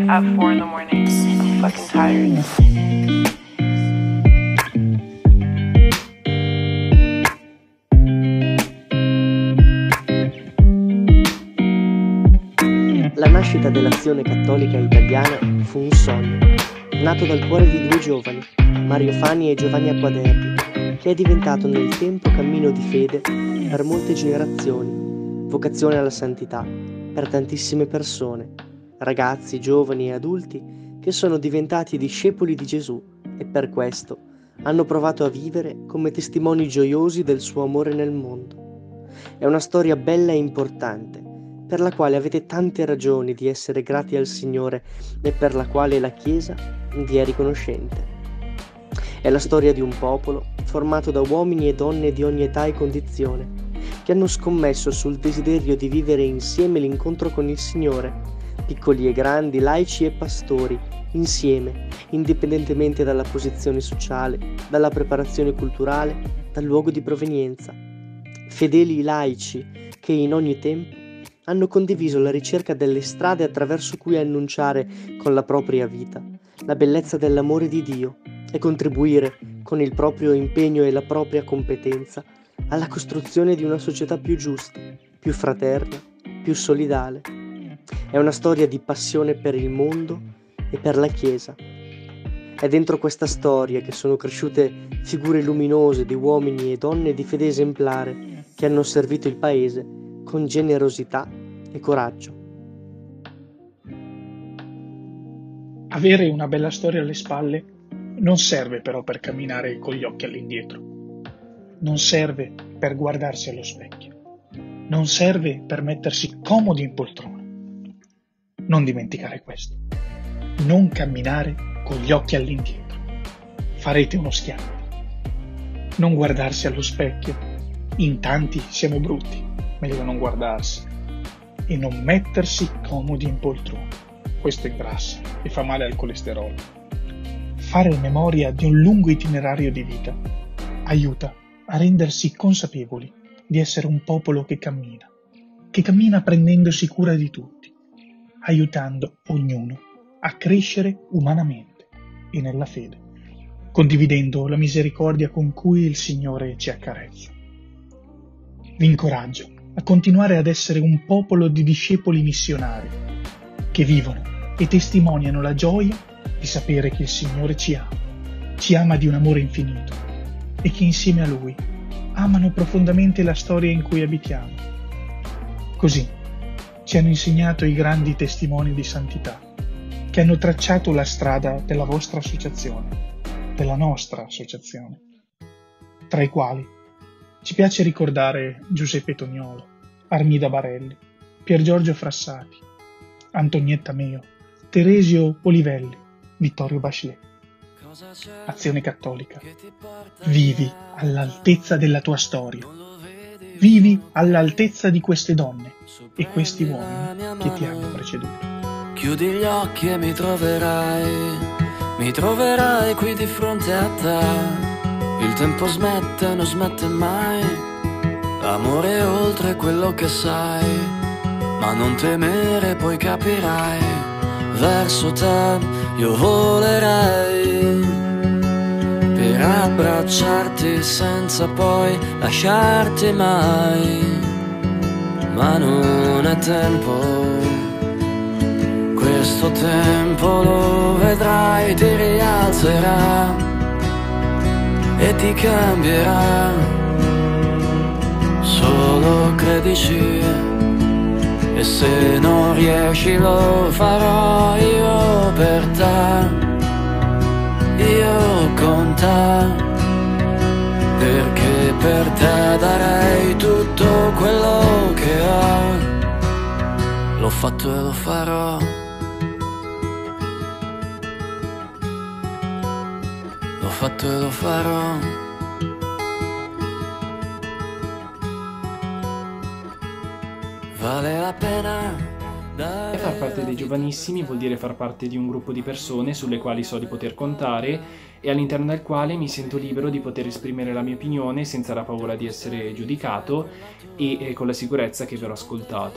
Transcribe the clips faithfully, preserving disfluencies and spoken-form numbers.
at four in the morning. I'm fucking tired. La nascita dell'Azione Cattolica Italiana fu un sogno, nato dal cuore di due giovani, Mario Fani e Giovanni Acquaderri, che è diventato nel tempo cammino di fede per molte generazioni, vocazione alla santità per tantissime persone, ragazzi, giovani e adulti che sono diventati discepoli di Gesù e per questo hanno provato a vivere come testimoni gioiosi del suo amore nel mondo. È una storia bella e importante, per la quale avete tante ragioni di essere grati al Signore e per la quale la Chiesa vi è riconoscente. È la storia di un popolo formato da uomini e donne di ogni età e condizione, che hanno scommesso sul desiderio di vivere insieme l'incontro con il Signore, piccoli e grandi, laici e pastori, insieme, indipendentemente dalla posizione sociale, dalla preparazione culturale, dal luogo di provenienza. Fedeli laici che in ogni tempo hanno condiviso la ricerca delle strade attraverso cui annunciare con la propria vita la bellezza dell'amore di Dio e contribuire con il proprio impegno e la propria competenza alla costruzione di una società più giusta, più fraterna, più solidale. È una storia di passione per il mondo e per la Chiesa. È dentro questa storia che sono cresciute figure luminose di uomini e donne di fede esemplare che hanno servito il Paese con generosità e coraggio. Avere una bella storia alle spalle non serve però per camminare con gli occhi all'indietro. Non serve per guardarsi allo specchio. Non serve per mettersi comodi in poltrona. Non dimenticare questo. Non camminare con gli occhi all'indietro. Farete uno schiaffo. Non guardarsi allo specchio. In tanti siamo brutti. Meglio non guardarsi. E non mettersi comodi in poltrona. Questo ingrassa e fa male al colesterolo. Fare memoria di un lungo itinerario di vita aiuta a rendersi consapevoli di essere un popolo che cammina, che cammina prendendosi cura di tutti, aiutando ognuno a crescere umanamente e nella fede, condividendo la misericordia con cui il Signore ci accarezza. Vi incoraggio a continuare ad essere un popolo di discepoli missionari che vivono e testimoniano la gioia di sapere che il Signore ci ama, ci ama di un amore infinito e che insieme a Lui amano profondamente la storia in cui abitiamo. Così ci hanno insegnato i grandi testimoni di santità che hanno tracciato la strada della vostra associazione, della nostra associazione, tra i quali ci piace ricordare Giuseppe Tognolo, Armida Barelli, Pier Giorgio Frassati, Antonietta Meo, Teresio Olivelli, Vittorio Bachelet. Azione Cattolica, vivi all'altezza della tua storia, vivi all'altezza di queste donne e questi uomini che ti hanno preceduto. Chiudi gli occhi e mi troverai, mi troverai qui di fronte a te. Il tempo smette, non smette mai, l'amore è oltre quello che sai, ma non temere, poi capirai, verso te io volerei, per abbracciarti senza poi lasciarti mai, ma non è tempo, questo tempo lo vedrai, ti rialzerà e ti cambierà, solo credici. E se non riesci lo farò io per te, io con te, perché per te darei tutto quello che ho. L'ho fatto e lo farò. L'ho fatto e lo farò. Vale la pena. E far parte dei giovanissimi vuol dire far parte di un gruppo di persone sulle quali so di poter contare e all'interno del quale mi sento libero di poter esprimere la mia opinione senza la paura di essere giudicato e, e con la sicurezza che verrò ascoltato.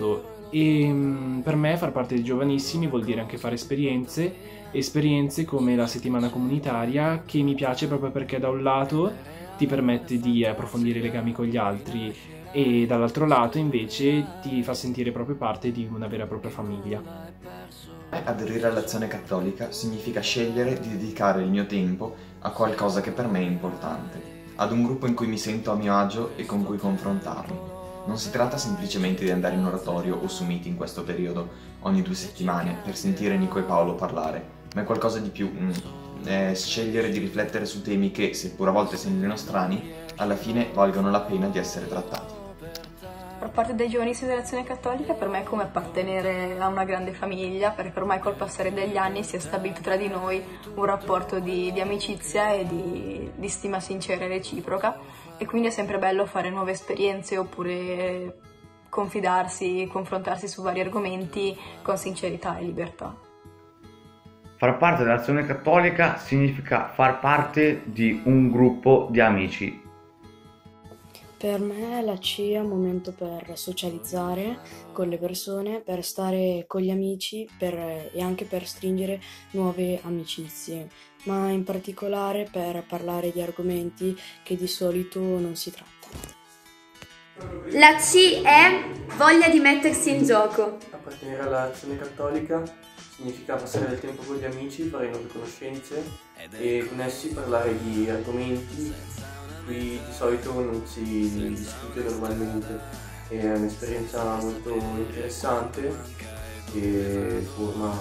E mh, per me far parte dei giovanissimi vuol dire anche fare esperienze, esperienze come la settimana comunitaria, che mi piace proprio perché da un lato ti permette di approfondire i legami con gli altri e dall'altro lato invece ti fa sentire proprio parte di una vera e propria famiglia. Aderire all'Azione Cattolica significa scegliere di dedicare il mio tempo a qualcosa che per me è importante, ad un gruppo in cui mi sento a mio agio e con cui confrontarmi. Non si tratta semplicemente di andare in oratorio o su meeting in questo periodo, ogni due settimane, per sentire Nico e Paolo parlare, ma è qualcosa di più. Mm, è scegliere di riflettere su temi che, seppur a volte sembrino strani, alla fine valgono la pena di essere trattati. Far parte dei giovanissimi dell'Azione Cattolica per me è come appartenere a una grande famiglia, perché ormai col passare degli anni si è stabilito tra di noi un rapporto di, di amicizia e di, di stima sincera e reciproca, e quindi è sempre bello fare nuove esperienze oppure confidarsi, confrontarsi su vari argomenti con sincerità e libertà. Far parte dell'Azione Cattolica significa far parte di un gruppo di amici. Per me la C I è un momento per socializzare con le persone, per stare con gli amici per, e anche per stringere nuove amicizie, ma in particolare per parlare di argomenti che di solito non si trattano. La C è voglia di mettersi in gioco. Appartenere all'Azione Cattolica significa passare del tempo con gli amici, fare nuove conoscenze e con essi parlare di argomenti qui di solito non si discute normalmente. È un'esperienza molto interessante che forma.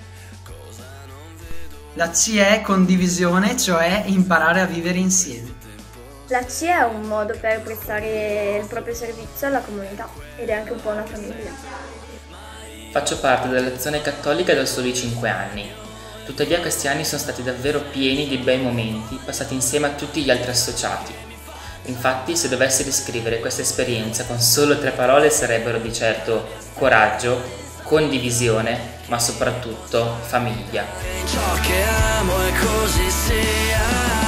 La C è condivisione, cioè imparare a vivere insieme. La C è un modo per prestare il proprio servizio alla comunità ed è anche un po' una famiglia. Faccio parte dell'Azione Cattolica da soli cinque anni. Tuttavia questi anni sono stati davvero pieni di bei momenti passati insieme a tutti gli altri associati. Infatti, se dovessi descrivere questa esperienza con solo tre parole sarebbero di certo coraggio, condivisione, ma soprattutto famiglia. Ciò che amo è così sia.